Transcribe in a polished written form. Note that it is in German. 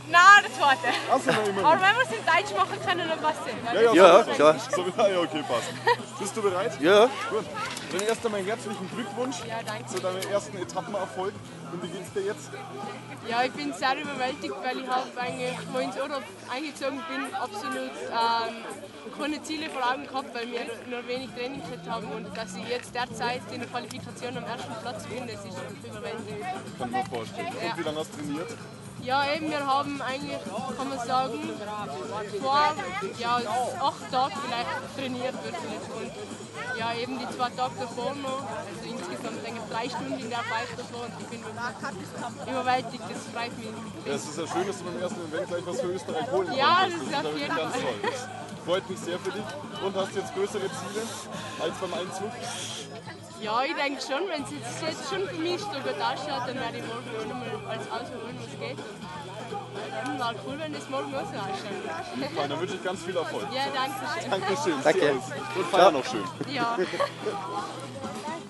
Nein, der zweite. Achso, noch immer. Aber wenn wir es in Deutsch machen können, dann passt es. Ja, klar. So, ja, okay, passt. Bist du bereit? Ja. Gut. Dann erst einmal herzlichen Glückwunsch Ja, danke. zu deinem ersten Etappenerfolg. Und wie geht's dir jetzt? Ja, ich bin sehr überwältigt, weil ich habe eigentlich, wo ich ins Urlaub eingezogen bin, absolut keine Ziele vor Augen gehabt, weil wir nur wenig Training gehabt haben. Und dass ich jetzt derzeit in der Qualifikation am ersten Platz bin, das ist überwältigend. Kann ich mir vorstellen. Und wie lange hast du trainiert? Ja, eben, wir haben eigentlich, kann man sagen, vor 8 Tagen vielleicht trainiert wirklich. Und ja, eben die 2 Tage davor noch, also insgesamt denke ich 3 Stunden in der Bike davor und ich bin wirklich überwältigt, das freut mich. Ja, es ist ja schön, dass du beim ersten Event gleich was für Österreich holen Ja, konntest. das ist auf jeden ganz Fall. toll. Das freut mich sehr für dich. Und hast du jetzt größere Ziele als beim Einzug? Ja, ich denke schon, wenn es jetzt schon für mich so gut ausschaut, dann werde ich morgen schon mal als Auto holen, was geht. Und dann war cool, wenn das morgen auch so ausschaut. Super, dann wünsche ich ganz viel Erfolg. Ja, danke schön. Dankeschön. Danke. Servus. Und feier noch schön. Ja.